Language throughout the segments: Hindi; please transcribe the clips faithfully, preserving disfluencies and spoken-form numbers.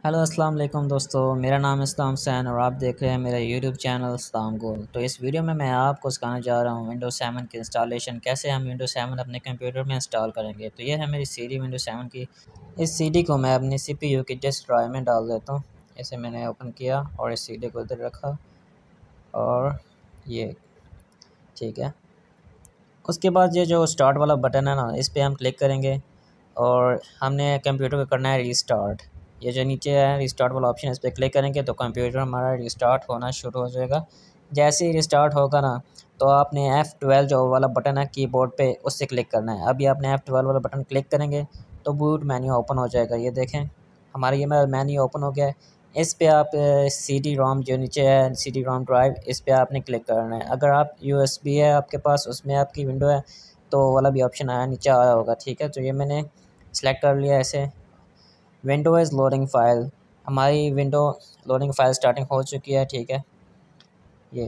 हेलो अस्सलाम वालेकुम दोस्तों, मेरा नाम इस्लाम हुसैन और आप देख रहे हैं मेरा यूट्यूब चैनल इस्लाम गोल। तो इस वीडियो में मैं आपको सिखाने जा रहा हूँ विंडोज़ सेवन की इंस्टॉलेशन, कैसे हम विंडोज़ सेवन अपने कंप्यूटर में इंस्टॉल करेंगे। तो ये है मेरी सीडी विंडोज़ सेवन की। इस सीडी को मैं अपनी सीपीयू की डिस्क ड्राइव में डाल देता हूँ। इसे मैंने ओपन किया और इस सीडी को इधर रखा और ये ठीक है। उसके बाद ये जो स्टार्ट वाला बटन है ना, इस पर हम क्लिक करेंगे और हमने कंप्यूटर को करना है रीस्टार्ट। ये जो नीचे है रीस्टार्ट वाला ऑप्शन, इस पर क्लिक करेंगे तो कंप्यूटर हमारा रीस्टार्ट होना शुरू हो जाएगा। जैसे ही रीस्टार्ट होगा ना, तो आपने एफ़ ट्वेल्व जो वाला बटन है कीबोर्ड पे, उससे क्लिक करना है। अभी आपने एफ़ ट्वेल्व वाला बटन क्लिक करेंगे तो बूट मेन्यू ओपन हो जाएगा। ये देखें, हमारा ये मेन्यू ओपन हो गया है। इस पे आप सी डी रोम जो नीचे है, सी डी रोम ड्राइव, इस पे आपने क्लिक करना है। अगर आप यू एस बी है आपके पास, उसमें आपकी विंडो है तो वाला भी ऑप्शन आया नीचे आया होगा। ठीक है, तो ये मैंने सेलेक्ट कर लिया। ऐसे विंडो इज़ लोडिंग फ़ाइल, हमारी विंडो लोडिंग फ़ाइल स्टार्टिंग हो चुकी है। ठीक है, ये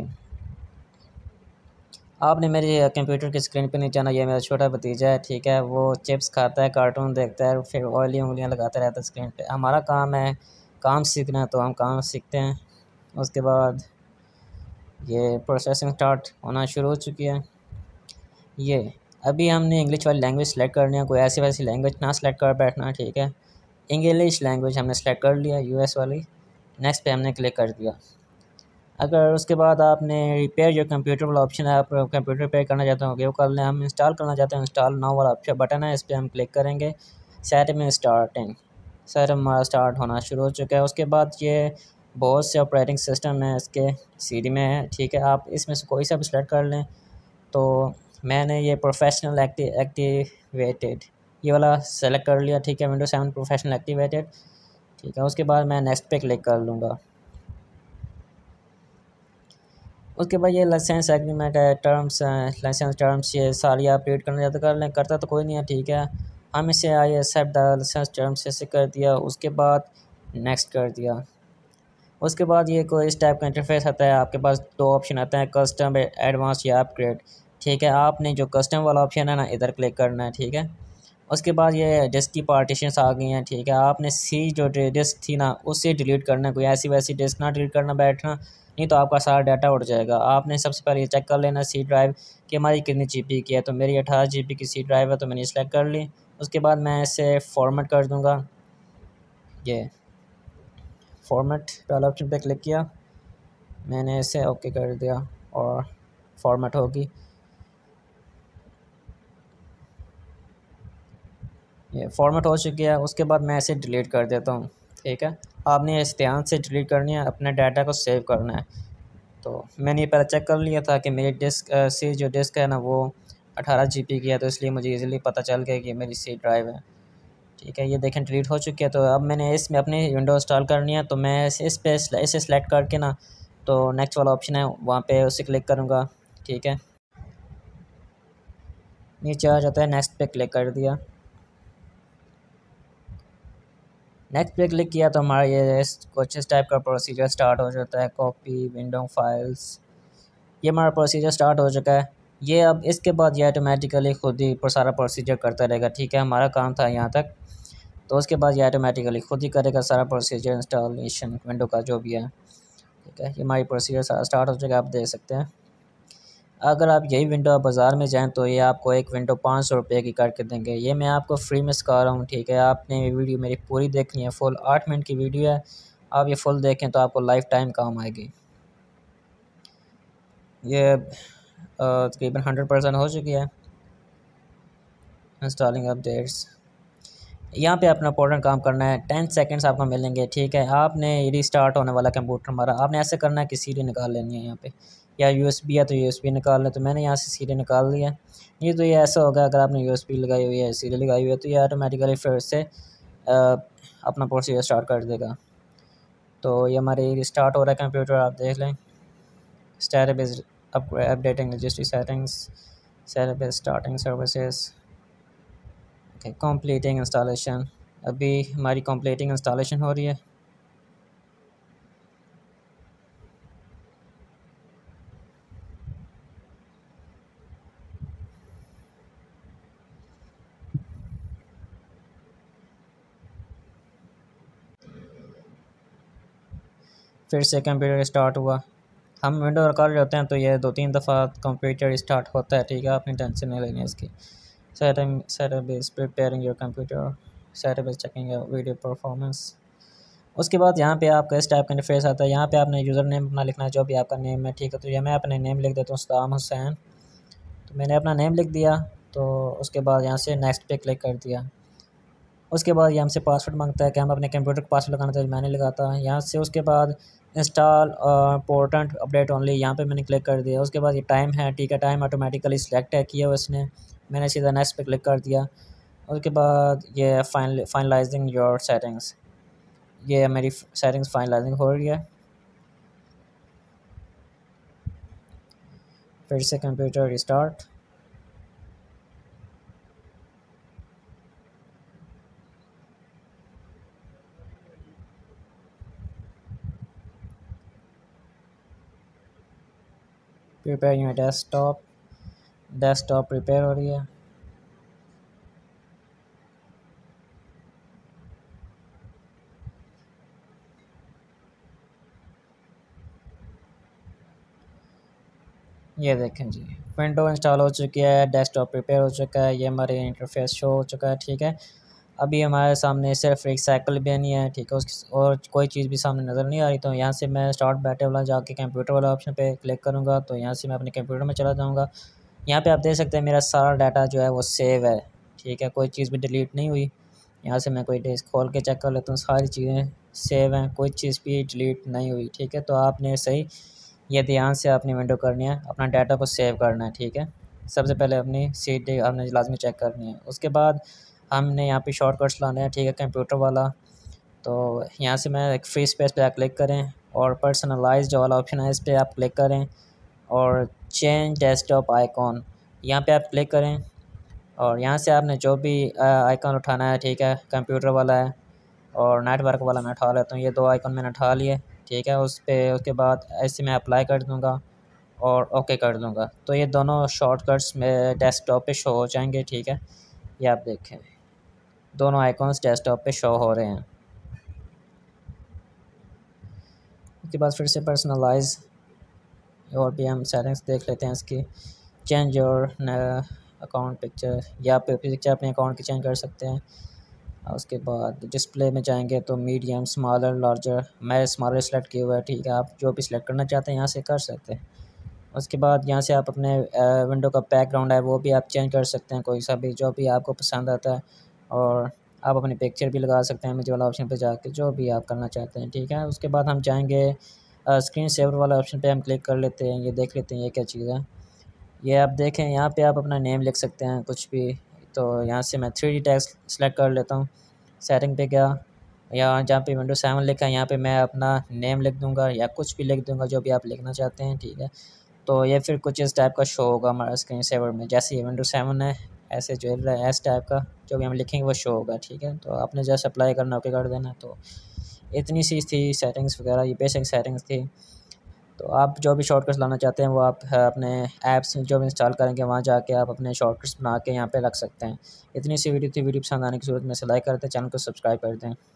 आपने मेरे कंप्यूटर की स्क्रीन पे नहीं जाना। ये मेरा छोटा भतीजा है, ठीक है, वो चिप्स खाता है, कार्टून देखता है, फिर ऑयली उंगलियां लगाता रहता है स्क्रीन पे। हमारा काम है काम सीखना, तो हम काम सीखते हैं। उसके बाद ये प्रोसेसिंग स्टार्ट होना शुरू हो चुकी है। ये अभी हमने इंग्लिश वाली लैंग्वेज सेलेक्ट करनी है, कोई ऐसी वैसी लैंग्वेज ना सेलेक्ट कर बैठना। ठीक है, इंग्लिश लैंग्वेज हमने सेलेक्ट कर लिया, यूएस वाली। नेक्स्ट पे हमने क्लिक कर दिया। अगर उसके बाद आपने रिपेयर जो कंप्यूटर वाला ऑप्शन है, आप कंप्यूटर रिपेयर करना चाहते हो वो कर लें। हम इंस्टॉल करना चाहते हैं, इंस्टॉल नाउ वाला ऑप्शन बटन है, इस पर हम क्लिक करेंगे। सेट में स्टार्टिंग सेट हमारा स्टार्ट होना शुरू हो चुका है। उसके बाद ये बहुत से ऑपरेटिंग सिस्टम है इसके सीडी में है। ठीक है, आप इसमें से कोई सा भी सिलेक्ट कर लें। तो मैंने ये प्रोफेशनल एक्टिवेटेड ये वाला सेलेक्ट कर लिया। ठीक है, विंडो सेवन प्रोफेशनल एक्टिवेटेड। ठीक है, उसके बाद मैं नेक्स्ट पे क्लिक कर लूँगा। उसके बाद ये लाइसेंस एग्रीमेंट है, टर्म्स हैं, लाइसेंस टर्म्स, ये सारी आप रीड करना चाहते कर लें, करता तो कोई नहीं है। ठीक है, हम इसे I accept the license terms ऐसे कर दिया। उसके बाद नेक्स्ट कर दिया। उसके बाद ये कोई इस टाइप का इंटरफेस आता है। आपके पास दो ऑप्शन आते हैं, कस्टम, एडवांस या अपग्रेड। ठीक है, आपने जो कस्टम वाला ऑप्शन है ना, इधर क्लिक करना है। ठीक है, उसके बाद ये डिस्क की पार्टीशंस आ गई हैं। ठीक है, आपने सी जो डिस्क थी ना, उससे डिलीट करना है, कोई ऐसी वैसी डिस्क ना डिलीट करना बैठना, नहीं तो आपका सारा डाटा उड़ जाएगा। आपने सबसे पहले ये चेक कर लेना सी ड्राइव कि हमारी कितनी जी बी की है। तो मेरी अठारह जी बी की सी ड्राइव है, तो मैंने सेलेक्ट कर ली। उसके बाद मैं इसे फॉर्मेट कर दूँगा। ये फॉर्मेट वाला ऑप्शन पे क्लिक किया, मैंने इसे ओके कर दिया और फॉर्मेट होगी। ये फॉर्मेट हो चुकी है। उसके बाद मैं इसे डिलीट कर देता हूँ। ठीक है, आपने इस ध्यान से डिलीट करनी है, अपने डाटा को सेव करना है। तो मैंने ये पहले चेक कर लिया था कि मेरी डिस्क सी जो डिस्क है ना, वो अठारह जी बी की है, तो इसलिए मुझे इजीली पता चल गया कि मेरी सी ड्राइव है। ठीक है, ये देखें डिलीट हो चुकी है। तो अब मैंने इसमें अपनी विंडो इंस्टॉल करनी है, तो मैं इस इस पे इसे सेलेक्ट करके ना, तो नेक्स्ट वाला ऑप्शन है वहाँ पे उसे क्लिक करूँगा। ठीक है, नीचे आ जाता है, नेक्स्ट पे क्लिक कर दिया। नेक्स्ट पे क्लिक किया तो हमारा ये कुछ इस टाइप का प्रोसीजर स्टार्ट हो जाता है। कॉपी विंडो फाइल्स, ये हमारा प्रोसीजर स्टार्ट हो चुका है। ये अब इसके बाद ये ऑटोमेटिकली खुद ही पर सारा प्रोसीजर करता रहेगा। ठीक है, हमारा काम था यहाँ तक, तो उसके बाद ये ऑटोमेटिकली खुद ही करेगा सारा प्रोसीजर इंस्टॉलेशन विंडो का जो भी है। ठीक है, ये हमारी प्रोसीजर सारा स्टार्ट हो चुका है, आप देख सकते हैं। अगर आप यही विंडो आप बाज़ार में जाएं तो ये आपको एक विंडो पाँच सौ रुपये की करके देंगे। ये मैं आपको फ्री में सिखा रहा हूँ। ठीक है, आपने ये वीडियो मेरी पूरी देखनी है, फुल आठ मिनट की वीडियो है। आप ये फुल देखें तो आपको लाइफ टाइम काम आएगी। ये तकरीबन हंड्रेड परसेंट हो चुकी है इंस्टॉलिंग अपडेट्स। यहाँ पे अपना इंपॉर्टेंट काम करना है, टेन सेकंड्स आपको मिलेंगे। ठीक है, आपने रीस्टार्ट होने वाला कंप्यूटर हमारा, आपने ऐसे करना है कि सीडी निकाल लेनी है यहाँ पे, या यूएसबी है तो यूएसबी निकाल लें। तो मैंने यहाँ से सीडी निकाल लिया। ये तो ये ऐसा होगा, अगर आपने यूएसबी लगाई हुई है, सीडी लगाई हुई है, तो ये ऑटोमेटिकली फिर से अपना प्रोसीजर स्टार्ट कर देगा। तो ये हमारे रिस्टार्ट हो रहा है कंप्यूटर, आप देख लें। Startup is updating registry settings, setup is starting services, completing installation. अभी हमारी कंप्लीटिंग इंस्टॉलेशन हो रही है। फिर से कंप्यूटर स्टार्ट हुआ। हम विंडो कर रहे होते हैं तो ये दो तीन दफ़ा कंप्यूटर स्टार्ट होता है, ठीक है, आपने टेंशन नहीं लेनी है इसकी। Setup setup is preparing your computer, setup is checking your video performance. उसके बाद यहाँ पे आपका इस टाइप का इंटरफेस आता है। यहाँ पे आपने यूज़र नेम अपना लिखना है, जो भी आपका नेम है, ठीक है। तो ये मैं अपने नेम लिख देता हूँ, सदाम हुसैन। तो मैंने अपना नेम लिख दिया। तो उसके बाद यहाँ से नेक्स्ट पे क्लिक कर दिया। उसके बाद ये हमसे पासवर्ड मांगता है कि हम अपने कंप्यूटर को पासवर्ड लगाना चाहिए, मैंने लगाता है यहाँ से। उसके बाद इंस्टॉल इम्पोर्टेंट अपडेट ओनली, यहाँ पे मैंने क्लिक कर दिया। उसके बाद ये टाइम है, ठीक है, टाइम ऑटोमेटिकली सिलेक्ट है किया हुआ इसने, मैंने सीधा नेक्स्ट पे क्लिक कर दिया। उसके बाद ये फाइनल फाइनलाइजिंग योर सेटिंग्स, ये मेरी सेटिंग्स फाइनलाइजिंग हो रही है। फिर से computer restart. Prepare your desktop, desktop prepare हो रही है। ये देखें जी, विंडो इंस्टॉल हो चुकी है, डेस्कटॉप प्रिपेयर हो चुका है, ये हमारे इंटरफेस शो हो चुका है, ठीक है। अभी हमारे सामने सिर्फ एक साइकिल भी नहीं है, ठीक है, उसकी और कोई चीज़ भी सामने नज़र नहीं आ रही। तो यहाँ से मैं स्टार्ट बैटरी वाला जाके कंप्यूटर वाला ऑप्शन पे क्लिक करूँगा। तो यहाँ से मैं अपने कंप्यूटर में चला जाऊँगा। यहाँ पे आप देख सकते हैं मेरा सारा डाटा जो है वो सेव है, ठीक है, कोई चीज़ भी डिलीट नहीं हुई। यहाँ से मैं कोई डिस्क खोल के चेक कर लेता हूँ, सारी चीज़ें सेव हैं, कोई चीज़ भी डिलीट नहीं हुई, ठीक है। तो आपने सही ये ध्यान से अपनी विंडो करनी है, अपना डाटा को सेव करना है, ठीक है। सबसे पहले अपनी सीट आपने लाजमी चेक करनी है। उसके बाद हमने यहाँ पे शॉर्टकट्स लाने हैं, ठीक है, कंप्यूटर वाला। तो यहाँ से मैं एक फ्री स्पेस पे आप क्लिक करें और पर्सनलाइज जो वाला ऑप्शन है इस पर आप क्लिक करें और चेंज डेस्कटॉप आइकॉन, यहाँ पे आप क्लिक करें और यहाँ से आपने जो भी आइकॉन उठाना है, ठीक है, कंप्यूटर वाला है और नेटवर्क वाला मैं उठा लेता हूँ, ये दो आइकॉन मैंने उठा लिए, ठीक है। उस पर उसके बाद ऐसे मैं अप्लाई कर दूँगा और ओके कर दूँगा। तो ये दोनों शॉर्टकट्स मेरे डेस्कटॉप पे शो हो जाएंगे, ठीक है। ये आप देखें दोनों आइकॉन्स डेस्कटॉप पे शो हो रहे हैं। उसके बाद फिर से पर्सनलाइज और भी हम सेटिंग्स देख लेते हैं इसकी। चेंज योर अकाउंट पिक्चर, या पे पिक्चर अपने अकाउंट की चेंज कर सकते हैं। उसके बाद डिस्प्ले में जाएंगे तो मीडियम, स्मॉलर, लार्जर, मैं स्मॉलर सेलेक्ट किया हुआ है, ठीक है, आप जो भी सिलेक्ट करना चाहते हैं यहाँ से कर सकते हैं। उसके बाद यहाँ से आप अपने विंडो का बैकग्राउंड है वो भी आप चेंज कर सकते हैं, कोई सा भी जो भी आपको पसंद आता है। और आप अपनी पिक्चर भी लगा सकते हैं इमेज वाला ऑप्शन पे जाके, जो भी आप करना चाहते हैं, ठीक है। उसके बाद हम जाएंगे स्क्रीन सेवर वाला ऑप्शन पे हम क्लिक कर लेते हैं। ये देख लेते हैं ये क्या चीज़ है। ये आप देखें यहाँ पे आप अपना नेम लिख सकते हैं कुछ भी। तो यहाँ से मैं थ्री डी टेक्स्ट सेलेक्ट कर लेता हूँ, सेटिंग पे गया, यहाँ जहाँ पे विंडो सेवन लिखा है यहाँ पे मैं अपना नेम लिख दूँगा या कुछ भी लिख दूँगा जो भी आप लिखना चाहते हैं, ठीक है। तो ये फिर कुछ इस टाइप का शो होगा हमारा स्क्रीन सेवर में, जैसे ये विंडो सेवन है ऐसे जो है इस टाइप का जो भी हम लिखेंगे वो शो होगा, ठीक है। तो आपने जैसे अप्लाई करना ओके कर देना। तो इतनी सी थी सेटिंग्स वगैरह, ये बेसिक सेटिंग्स थी। तो आप जो भी शॉर्टकट्स लाना चाहते हैं वो आप अपने ऐप्स जो भी इंस्टॉल करेंगे वहाँ जाके आप अपने शॉर्टकट्स बना के यहाँ पे रख सकते हैं। इतनी सी वीडियो थी। वीडियो पसंद आने की सूरत में से लाइक करते हैं, चैनल को सब्सक्राइब कर दें।